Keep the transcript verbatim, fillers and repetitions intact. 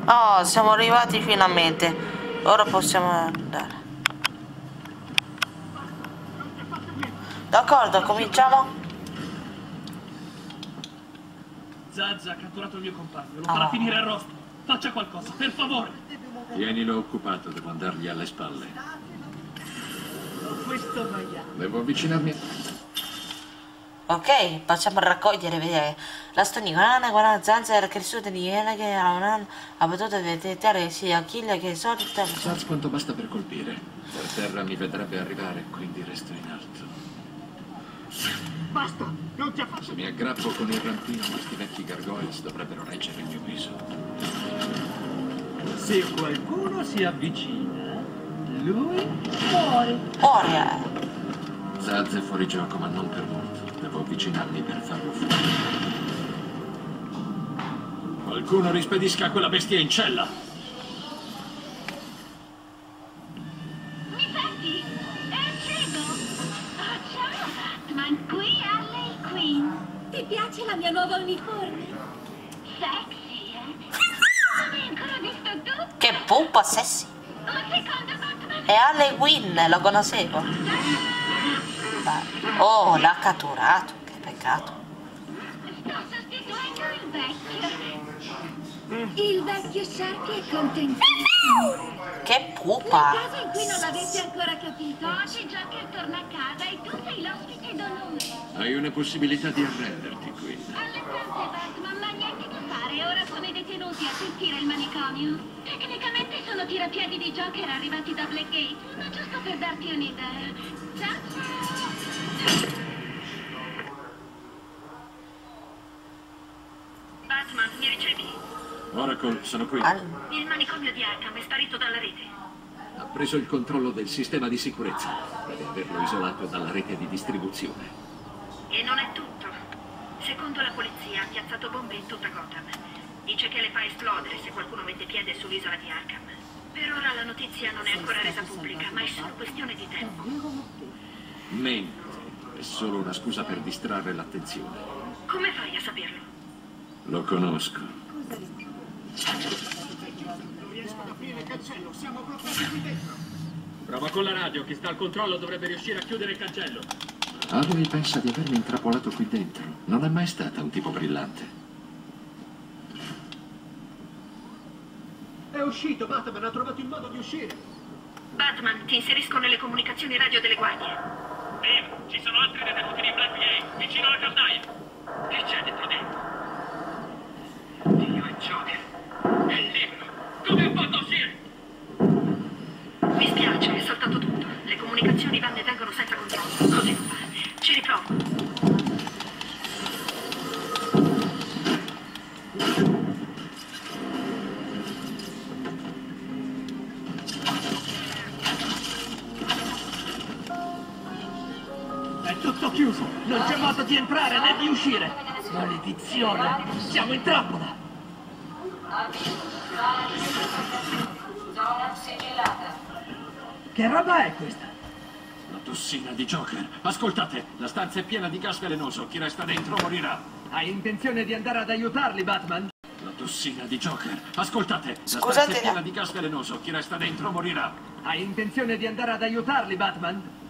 Oh, siamo arrivati finalmente. Ora possiamo andare. D'accordo, cominciamo. Zaz ha catturato il mio compagno, lo Oh. farà finire arrosto. Faccia qualcosa, per favore. Tienilo occupato, devo andargli alle spalle. Questo maiale. Devo avvicinarmi. Ok, facciamo raccogliere, vedere. La stonicolana, guarda, Zanza era cresciuta di iena che a un anno ha potuto vedere sia Achille che solita. Saps quanto basta per colpire? Per terra mi vedrebbe arrivare, quindi resto in alto. Basta, non ti ha fatto. Se mi aggrappo con il rampino, questi vecchi gargoyles dovrebbero reggere il mio peso. Se qualcuno si avvicina, lui muore. Moria! Zaz è fuori gioco, ma non per molto. Devo avvicinarmi per farlo fuori. Qualcuno rispedisca quella bestia in cella. Mi senti? È cieco! Oh, ciao Batman, qui Harley Quinn. Ti piace la mia nuova uniforme? Sexy, eh? Non hai ancora visto tu? Che pupa sessi! Un secondo, Batman. E Harley Quinn, lo conoscevo. Oh, l'ha catturato, che peccato. Sto sostituendo il vecchio. Il vecchio Sharpie è contentissimo. Che Nel pupa! caso in cui non l'avesse ancora capito, oggi Joker torna a casa e tu sei l'ospite d'onore. Hai una possibilità di arrenderti qui. Alle tante, Batman, ma niente da fare. Ora sono i detenuti a sentire il manicomio. Tecnicamente sono tirapiedi di Joker arrivati da Blackgate, ma giusto per darti un'idea. Ciao, ciao! Batman, mi ricevi? Oracle, sono qui. Al- Il manicomio di Arkham è sparito dalla rete. Ha preso il controllo del sistema di sicurezza. Deve averlo isolato dalla rete di distribuzione. E non è tutto. Secondo la polizia ha piazzato bombe in tutta Gotham. Dice che le fa esplodere se qualcuno mette piede sull'isola di Arkham. Per ora la notizia non è ancora resa pubblica, ma è solo questione di tempo. Mente. È solo una scusa per distrarre l'attenzione. Come fai a saperlo? Lo conosco. Prova con la radio, chi sta al controllo dovrebbe riuscire a chiudere il cancello. Harley pensa di avermi intrappolato qui dentro. Non è mai stata un tipo brillante. È uscito, Batman, ha trovato il modo di uscire. Batman, ti inserisco nelle comunicazioni radio delle guardie. Viv, ci sono altri detenuti di Blackgate, vicino alla caldaia. Che c'è dentro dentro? Dio è Joker. È libero. Come ha fatto a uscire? Mi spiace, è saltato tutto. Le comunicazioni vanno e vengono senza controllo. Così non va. Ci riprovo. È tutto chiuso. Non c'è modo di entrare né di uscire. Maledizione. Siamo in trappola. Zona sigillata. Che roba è questa? La tossina di Joker. Ascoltate, la stanza è piena di gas velenoso. Chi resta dentro morirà. Hai intenzione di andare ad aiutarli, Batman? La tossina di Joker. Ascoltate, la Scusate, stanza è piena di gas velenoso. Chi resta dentro morirà. Hai intenzione di andare ad aiutarli, Batman?